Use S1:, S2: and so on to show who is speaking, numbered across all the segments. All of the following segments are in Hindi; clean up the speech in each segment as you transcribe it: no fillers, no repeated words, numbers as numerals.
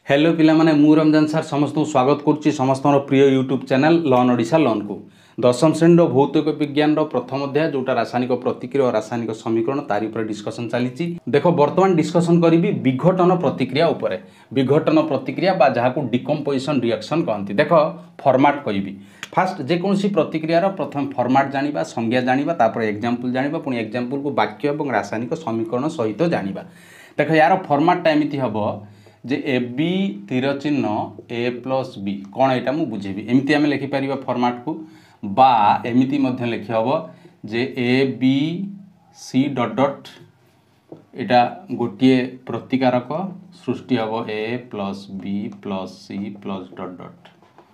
S1: हेलो पिला माने मु रंजन सर समस्त स्वागत करुच्ची समस्त प्रिय YouTube channel learn Odisha learn को दशम श्रेणी भौतिक विज्ञान प्रथम अध्याय जोटा रासायनिक प्रतिक्रिया और रासायनिक समीकरण तारी पर डिस्कसन चली। देखो बर्तमान डिस्कसन करी विघटन प्रतिक्रिया उपरे विघटन प्रतिक्रिया बा जहाँ डिकम्पोजिशन रिएक्शन कहती। देख फॉर्मेट कहि फास्ट जेकोसी प्रतिक्रियार प्रथम फॉर्मेट जानिबा संज्ञा जानिबा तापर एग्जांपल जानिबा पुणी एग्जांपल को वाक्य और रासायनिक समीकरण सहित जानिबा। देख यार फॉर्मेटटा एमती हम जे ए बी तीर चिन्ह ए प्लस बी कौन यहाँ मुझे बुझेबी एमती आम लिखिपर फॉर्मेट को बा एमती लिखि हम जे ए बी सी डट डट एटा गोटे प्रतिकारक सृष्टि हम A plus B plus C plus dot dot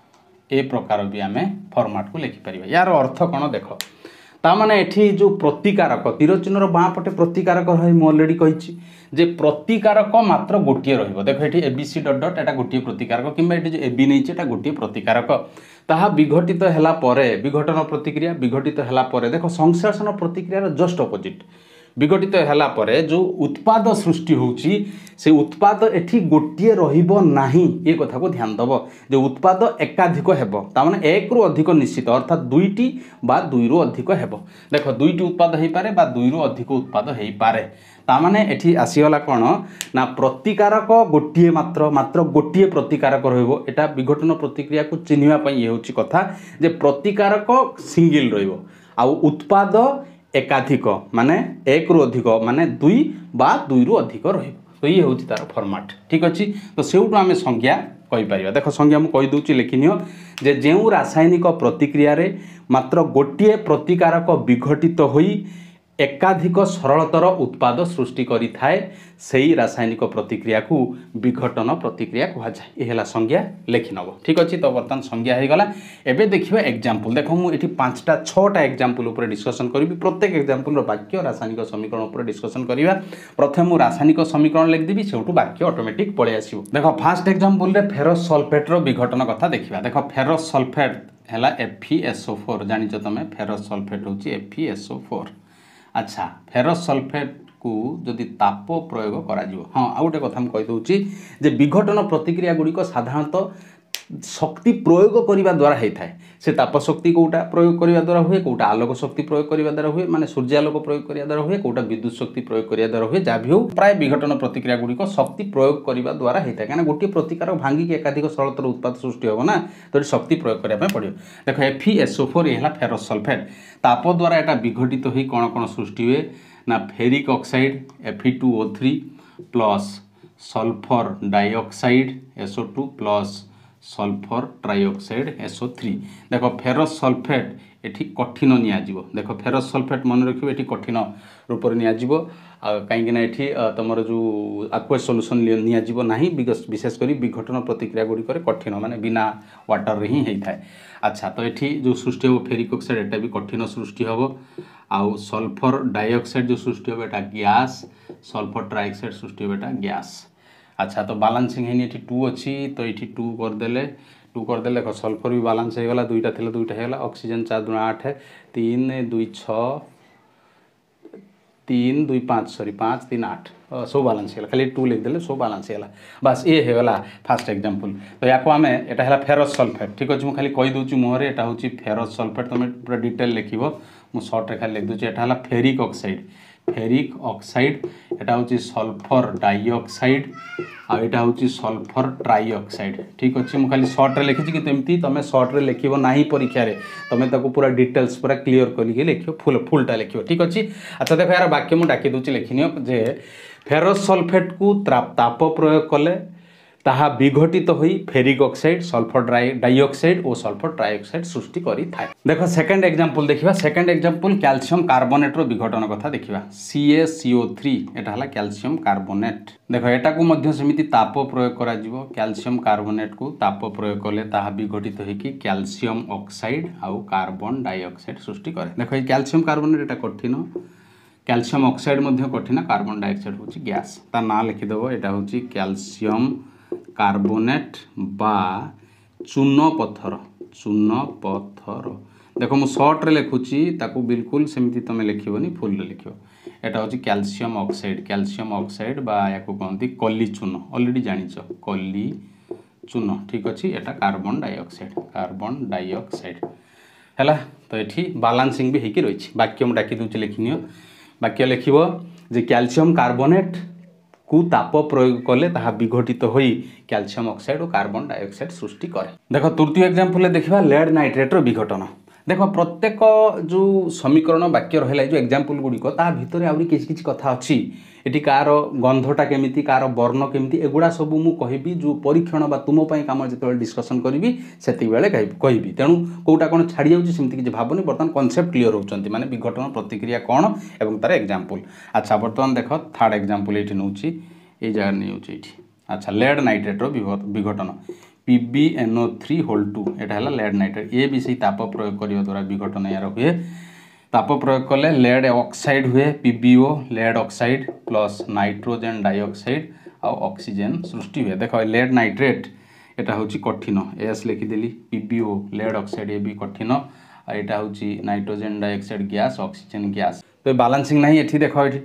S1: ए प्रकार भी आम फॉर्मेट को लिखिपर। यार अर्थ कौन देख तामाने एठी जो प्रतिकारक तीर चिन्हर बाँ पटे प्रतिकारक रही मुझे अलरेडी कही जे प्रतिकारक मात्र गोटे रहिबो। देखो ये ए बी सी डट डट एटा गोटे प्रतिकारक कि जो ए बी नहीं एटा गोटे प्रतिकारक ताहा विघटित हैला परे विघटन प्रतिक्रिया विघटित हैला परे देखो संश्लेषण प्रतिक्रियार जस्ट अपोजिट विघटित हैला परे जो उत्पाद सृष्टि होउची से उत्पाद एठी गोटे रहिबो नाही ये कथा को ध्यान दब जो उत्पाद एकाधिक हेबो तामाने एक रु अधिक निश्चित अर्थात दुईटी बा दुई रु अधिक हेबो। देखो दुईटी उत्पाद हेई पारे बा दुई रु अधिक उत्पाद हेई पारे तामाने एठी आसीगला कौन ना प्रतिकारक गोटे मात्र मात्र गोटे प्रतिकारक रहिबो। एटा विघटन प्रतिक्रिया को चिन्हिबा पई ये होची कथा जे प्रतिकारक सिंगल रहिबो आ उत्पाद एकाधिक माने एक रु अधिक माने दुई बा दुई रु अधिक रहिबो। तो ये होची तार फॉर्मेट ठीक अच्छी। तो सेउटू आम संज्ञा कहीपर। देख संज्ञा मुझे कहीदे लिखिनियो जे जो रासायनिक प्रतिक्रिया रे मात्र गोटे प्रतिकारक विघटित होई एकाधिक सरलतर उत्पाद सृष्टि करि थाए सेही रासायनिक प्रतिक्रिया को विघटन प्रतिक्रिया कहुए। यह संज्ञा लिखि नब ठीक अच्छे। तो बर्तमान संज्ञा हो गला। एबे देखिए एग्जांपल देख मुझे 5टा 6टा एग्जांपल उपर डिस्कसन करी प्रत्येक एग्जांपल वाक्य रासायनिक समीकरण उपर डिस्कसन करिवा। प्रथम मु रासायनिक समीकरण लिखिदेवी सेउटू वाक्य ऑटोमेटिक पळे आसीबो। देख फास्ट एग्जांपल रे फेरस सल्फेट रो विघटन कथा देखिबा। देख फेरस सल्फेट हैला FeSO4 जानिछ तमे फेरस सल्फेट होची FeSO4। अच्छा फेरस सल्फेट को जदि ताप प्रयोग करा जिवो हाँ आ गोटे कथा मुझे कहीदे जे विघटन प्रतिक्रिया गुड़िक साधारणतः शक्ति प्रयोग करने द्वारा होता है। से ताप शक्ति कोटा प्रयोग करने द्वारा हुए कोटा आलोक शक्ति प्रयोग करने द्वारा हुए माने सूर्यालोक प्रयोग करने द्वारा हुए कोटा विद्युत शक्ति प्रयोग करने द्वारा हुए जहाँ भी हो प्राय विघटन प्रतिक्रिया गुड़िक शक्ति प्रयोग करने द्वारा होता है कहीं गोटे प्रतिकार भांगिक एकाधिक सरलतर उत्पाद सृष्टि होगा ना तो शक्ति प्रयोग करने पड़ो। देख FeSO4 ये फेरस सल्फेट ताप द्वारा यहाँ विघटित हो कौन कौन सृष्टि हुए ना ferric oxide Fe2O3 plus sulphur dioxide SO2 plus sulphur trioxide SO3। देख फेरस सल्फेट एठी कठिन नियाजिवो। देख फेरस सल्फेट मन रखिबो एठी कठिन रूप रे नियाजिवो कहीं एठी तुमर जो एक्वस सॉल्यूशन नियाजिवो नाही विशेष करी विघटन प्रतिक्रिया गुडी करे कठिन माने बिना वाटर रे ही होता है। अच्छा तो एठी जो सृष्टि हो फेरिक ऑक्साइड एटा भी कठिन सृष्टि हो आउ सल्फर डाइऑक्साइड जो सृष्टि हो एटा गैस सल्फर ट्राइऑक्साइड सृष्टि हो एटा गैस। अच्छा तो बालांसिंग है 2 अच्छी तो ये 2 करदे देख सल्फर भी बालांस हो गला दुईटा थे दुईटा होगा ऑक्सीजन 4 दूना 8 3 2 6 3 2 5 सॉरी 5 3 8 सब बालांस है खाली 2 लिखदे सब बालांस है बस ये होगा फास्ट एग्जांपल। तो या आम एटा है फेरस सल्फेट ठीक अच्छे मुझे खाली कहीदे मुहर एटा हूँ फेरस सल्फेट तुम पूरा डिटेल लिख मुझे सर्ट रे खाली लिखदे एटा है फेरिक ऑक्साइड एटा हूँ सल्फर डाइऑक्साइड आटा हूँ सल्फर ट्राइऑक्साइड ठीक अच्छे मुझे खाली सर्ट रे लिखी कि एमती तुम सर्ट रे लिख ना परीक्षा रे तुम ताको पूरा डिटेल्स पूरा क्लीयर करके लिख फुलटा लिख ठीक अच्छे। अच्छा देखो यार वाक्य मुझे डाकी दूसरी लिखिनियो जे फेरस सल्फेट को ताप प्रयोग कले ताहा विघटित होई फेरिक ऑक्साइड सल्फर डाइऑक्साइड और सल्फर ट्राइऑक्साइड सृष्टि करी थाए। देखो सेकंड एग्जांपल देखिबा। सेकंड एग्जांपल कैल्शियम कार्बोनेट रो विघटन कथा देखिबा। CaCO3 एटा हला कैल्शियम कार्बोनेट। देखो एटा को मध्य समिति ताप प्रयोग करा जिवो कैल्शियम कार्बोनेट को ताप प्रयोग कले ताहा विघटित होई कि कैल्शियम ऑक्साइड आउ कार्बन डाइऑक्साइड सृष्टि करे। देखो ये कैल्शियम कार्बोनेट एटा कठिन कैल्शियम ऑक्साइड मध्य कठिन कार्बन डाइऑक्साइड होची गैस ता ना लिखि देबो एटा होची कैल्शियम कार्बोनेट बा चून पत्थर देख मु सर्ट रे लिखुची ताकू बिल्कुल सेमती तुम लिखोनी फुल लिख एटा हूँ कैल्शियम ऑक्साइड बा या कहते कली चून ऑलरेडी जानिच कली चून ठीक अच्छे एटा कार्बन डाइऑक्साइड है तो ये बालांसिंग भी होकर रही वाक्य मुझे डाकी दूसरी लिखिनियो वाक्य लिखब जे कैल्शियम कार्बोनेट को ताप प्रयोग कले ताहा विघटित हो कैल्शियम ऑक्साइड और कार्बन डाइऑक्साइड सृष्टि करे। देख तृतीय एग्जांपल देखा लेड नाइट्रेट विघटन। देख प्रत्येक जो समीकरण वाक्य रहा जो एग्जांपल गुड़िक ता भितर आउरी किछि कथा अच्छी ये कार गंधटा केमिति कार वर्ण केमिति एगुड़ा सब मु कहबी जो परीक्षण बा तुम काम जो डिस्कसन करी से कहबी तेणु कौटा कौन छाड़ी जाऊँगी सेमती किसी भावनी बर्तमान कॉन्सेप्ट क्लियर होती माने विघटन प्रतिक्रिया कौन एवं तार एग्जांपल। अच्छा बर्तमान देख थर्ड एग्जांपल ये नौ ये जगह नहीं ये अच्छा लेड नाइट्रेट विघटन PbNO3(2) एटा है लेड नाइट्रेट ये भी सही ताप प्रयोग करने द्वारा विघटन यार हुए ताप प्रयोग कले लेड ऑक्साइड हुए PbO lead oxide plus nitrogen dioxide और ऑक्सीजन सृष्टि हुए। देख लेड नाइट्रेट एटा हूँ कठिन एस लिखिदेली PbO लेड ऑक्साइड ये भी कठिन यहाँ हूँ nitrogen dioxide gas oxygen gas तो बालांसिंग नहीं ये देख ये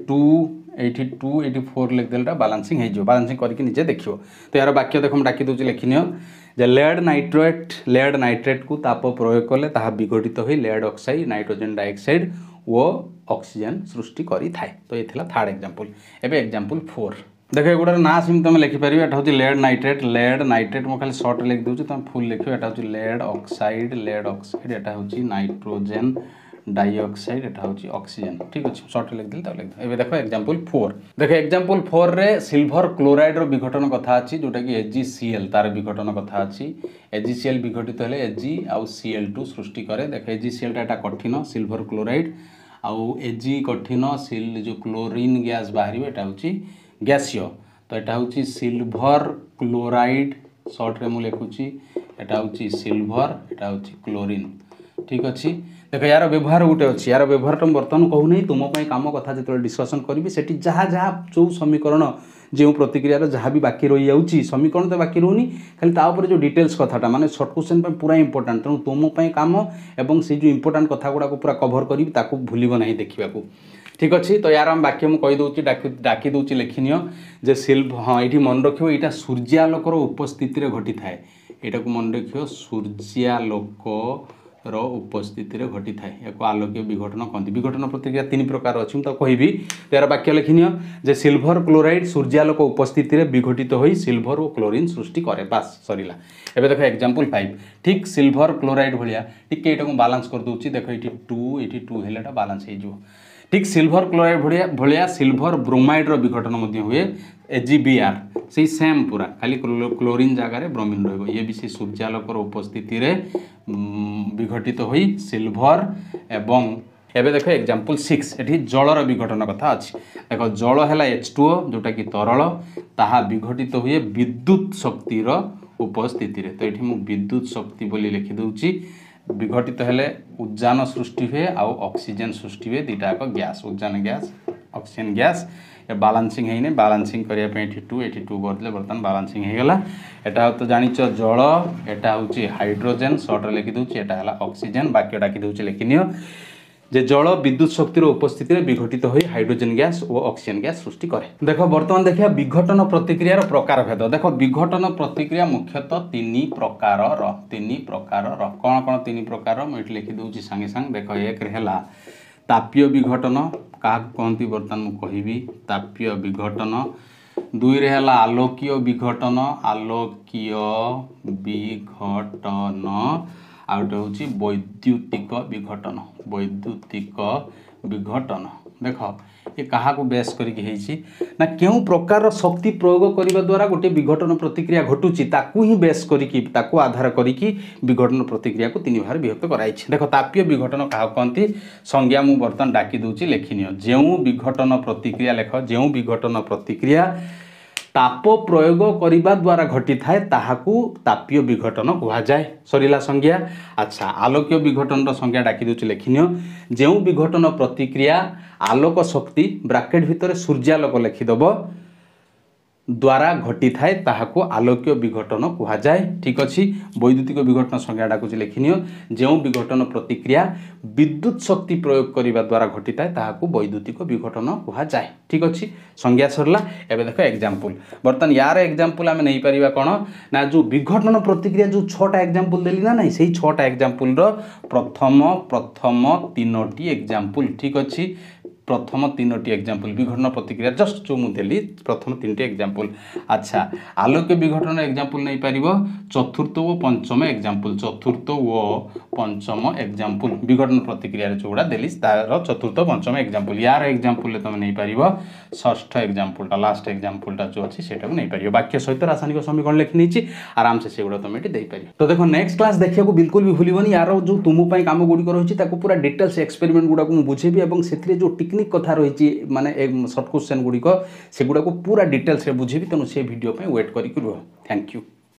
S1: 2 ये 4 लिखदेटा बालांसिंग हो बालांसिंग करके निजे देखियो। तो यार वाक्य देख डाकी दूसरी लिखिनियो जे लेड नाइट्रेट को ताप प्रयोग कले ताहा विघटित हो लेड ऑक्साइड नाइट्रोजन डाइऑक्साइड वो ऑक्सीजन सृष्टि करी थाए। तो ये थर्ड एग्जांपल। एबे एग्जांपल 4 देख एगुड़ार ना सेम तुम लिखिपार एटा हूँ लेड नाइट्रेट मुझे खाली सर्ट लिख दूसरी तुम फुल लिख एटा हूँ लेड ऑक्साइड एटा हूँ नाइट्रोजन डाइऑक्साइड एटा हूँ ऑक्सीजन ठीक अच्छे सर्ट लिखदेली तो लिख दे। देख एग्जांपल 4 देख एग्जांपल 4 रे सिल्वर क्लोराइड विघटन कथा अच्छी जोटा कि AgCl तार विघटन कथा अच्छी AgCl विघटित हेले Ag आउ Cl2 सृष्टि करे। देख AgCl एटा कठिन सिल्वर क्लोराइड आउ Ag कठिन सिल जो क्लोरीन गैस बाहर एटा हूँ गैसीय तो यहाँ हूँ सिल्वर क्लोराइड सर्ट रे मुझे लिखुची एटा हूँ सिल्वर एटा हूँ क्लोरीन ठीक अच्छे। देख यार व्यवहार गोटे अच्छी यार व्यवहार तो बर्तमान कहूनी तुम कम कथा जो डिस्कसन करी से जहाँ जहाँ जो समीकरण जो प्रतिक्रिया जहाँ भी बाकी रही जाऊँगी समीकरण तो बाकी रोनी खाली तापर जो डिटेल्स कथाटा माने शॉर्ट क्वेश्चन पूरा इंपोर्टेंट तेणु तुम कम एवं से जो इंपोर्टेंट कथा गुड़ा पूरा कभर करी ताकू भूलिब ना देखा ठीक अच्छे। तो यार आम वाक्य मुझे कहीदे डाकी दूसरी लिखिनियो जे सिल्वर हाँ ये मन रख यहाँ सूर्यालोकर उपस्थित घटी थाए यहाँ को मन रख सूर्यालोक उपस्थिति घटी थाए या आलोकीय विघटन कहते विघटन प्रतिक्रिया 3 प्रकार अच्छी तो कहबी। यार वाक्य लिखिनियो जे सिल्वर क्लोराइड सूर्यालोक उपस्थिति विघटित हो सिल्वर और क्लोरीन सृष्टि करे बास सरीला। एबे देख एग्जांपल 5 ठीक सिल्वर क्लोराइड भाया टिके एटा को बालांस कर दूची देख ये 2 हेलेटा बालांस हो ठीक सिल्वर क्लोराइड भाया सिल्वर ब्रोमाइड विघटन हुए AgBr से सेम पूरा खाली क्लोरीन जगार ब्रोमीन रही ये भी से सूर्यालोकर उपस्थिति विघटित हो सिल्वर एवं एबे देख एग्जांपल 6 ये जलर विघटन कथा अच्छी देख जल है H2O जोटा कि तरल ताहा विघटित हुए विद्युत शक्तिर उपस्थिति तो ये मुझे विद्युत शक्ति बोली लिखिदे विघटित हेले उद्जान सृष्टि हुए आउ ऑक्सीजन सृष्टि हुए दुटाक गैस उद्जान गैस ऑक्सीजन गैस बालांसिंग है बालांसिंग करने 82 करदे बर्तमान बालांसिंग होगा। एटा तो जानिच जल एटा हूँ हाइड्रोजेन सर्ट लिखिदे एटा है ऑक्सीजन वाक्य डाकी दूसरी लिखिनियो जे जल विद्युत शक्तिर उपस्थिति विघटित हो हाइड्रोजन गैस और ऑक्सीजन गैस सृष्टि करे। देख बर्तमान देखिए विघटन प्रतिक्रिया प्रकार भेद देख विघटन प्रतिक्रिया मुख्यतः 3 प्रकार कौन कौन 3 प्रकार मुझे लिखिदे सांगे सांग देख एक है तापीय विघटन क्या कहती बर्तमान मुझे कहबी तापीय विघटन 2 रे है आलोकीय विघटन आउटे हूँ वैद्युतिक विघटन देख ये क्या बेस करके ना क्यों प्रकार शक्ति प्रयोग करने द्वारा गोटे विघटन प्रतिक्रिया घटुची ताकू ही बेस करके आधार करके विघटन प्रतिक्रिया को 3 भाग विभक्त कराई। देख तापीय विघटन क्या कहती संज्ञा मु बर्तमान डाकी दूसरी लिखिनियो जो विघटन प्रतिक्रिया लेख जो विघटन प्रतिक्रिया ताप प्रयोग करने द्वारा घटी थाए ताहाकू तापीय विघटन कहुए सरीला संज्ञा। अच्छा आलोकीय विघटन संज्ञा डाकी दूसरी लिखिनियो जो विघटन प्रतिक्रिया आलोक शक्ति ब्राकेट भितर सूर्यालोक लिखिदेव द्वारा घटी थाए ताहाको आलोक्य विघटन कहा जाए। ठीक अच्छे वैद्युतिक विघटन संज्ञा डाकुच लिखिनियो जो विघटन प्रतिक्रिया विद्युत शक्ति प्रयोग करने द्वारा घटी थाए ताहाको वैद्युतिक विघटन कहा जाए। ठीक अच्छे संज्ञा सरला। एबे देखो एग्जांपल बर्तमान यार एग्जांपल आमे नहीं परिबा कोन ना जो विघटन प्रतिक्रिया जो 6टा एग्जांपल देली ना नहीं सही 6टा एग्जांपल रो प्रथम तीनोटी एग्जांपल। ठीक अच्छे प्रथम तीनोटी एग्जांपल विघटन प्रतिक्रिया जस्ट जो मुझे प्रथम 3टी एग्जांपल। अच्छा आलोक विघटन एग्जांपल नहीं पारिबो चतुर्थ व पंचम एग्जांपल विघटन प्रतिक्रिया जोड़ा देली तार चतुर्थ पंचम एग्जांपल यार एग्जांपल तुम नहीं पारिबो षष्ठ एग्जांपलटा लास्ट एग्जांपलटा जो अच्छी सेटा नहीं पारिबो वाक्य सहित रासायनिक समीकरण लिखि नहीं आराम से सेगुड़ा तुम ये देपार। तो देखो नेक्स्ट क्लास देखा बिल्कुल भी भूलनी यार जो तुम काम गुड़िक रही पूरा डिटेल्स एक्सपेरिमेंट गुड़ाक बुझेबी और से जो टेक्निक कथा रही माने शॉर्ट क्वेश्चन गुड़िक से गुड़ाक पूरा डिटेल्स बुझेबी तेणु से वीडियो वेट करके रुह। Thank you.